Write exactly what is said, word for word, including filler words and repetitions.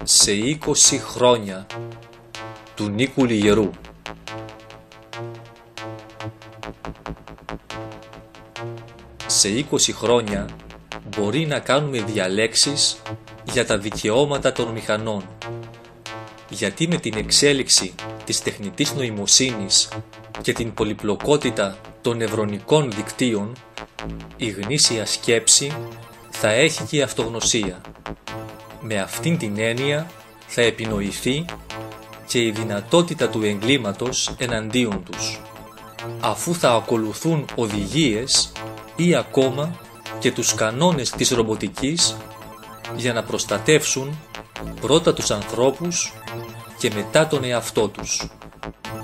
σε είκοσι χρόνια του Νίκου Λιγερού. Σε είκοσι χρόνια μπορεί να κάνουμε διαλέξεις για τα δικαιώματα των μηχανών, γιατί με την εξέλιξη της τεχνητής νοημοσύνης και την πολυπλοκότητα των νευρονικών δικτύων, η γνήσια σκέψη θα έχει και η αυτογνωσία. Με αυτήν την έννοια θα επινοηθεί και η δυνατότητα του εγκλήματος εναντίον τους, αφού θα ακολουθούν οδηγίες ή ακόμα και τους κανόνες της ρομποτικής για να προστατεύσουν πρώτα τους ανθρώπους και μετά τον εαυτό τους.